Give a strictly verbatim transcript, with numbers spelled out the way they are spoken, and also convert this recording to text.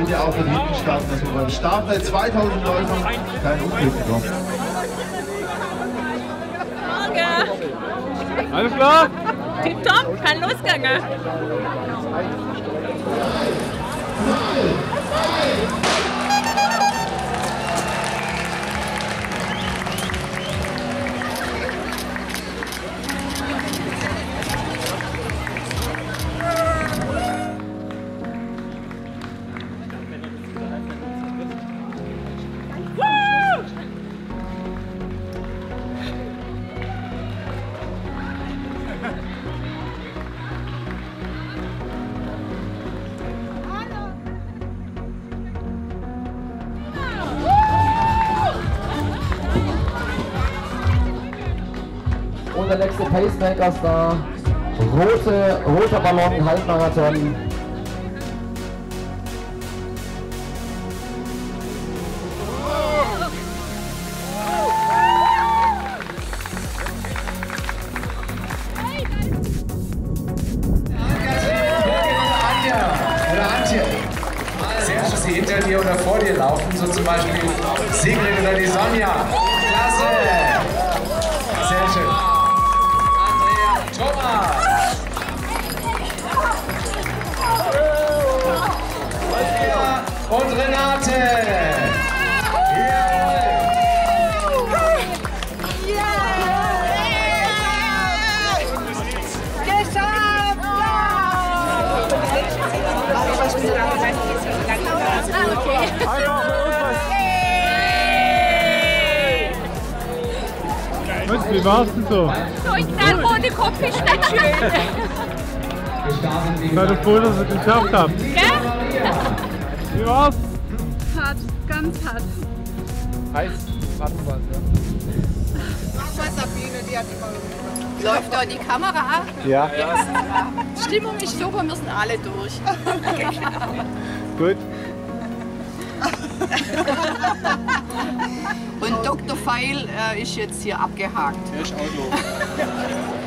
bitte auch von hinten starten, dass wir beim Start bei zweitausend Läufern kein Unglück bekommen. Alles klar? Tipptopp, kann losgehen. Und der nächste Pacemaker ist da. Rote, roter Ballon, Halbmarathon. Oder Antje. Sehr schön, sie hinter dir oder vor dir laufen, so zum Beispiel Sigrid oder die Sonja. Klasse! Sehr schön. Andrea, Thomas. Und Renate. Was, wie war's denn so? So ein knallroter Kopf ist nicht schön. Seid ihr froh, dass ihr es geschafft habt? Gell? Wie war's? Hart, ganz hart. Heiß, warten was, ja. Mach mal Sabine, die hat immer. Läuft da die Kamera ab? Ja. Stimmung ist super, wir sind alle durch. Gut. Und Doktor Feil äh, ist jetzt hier abgehakt. Er ist Outlaw.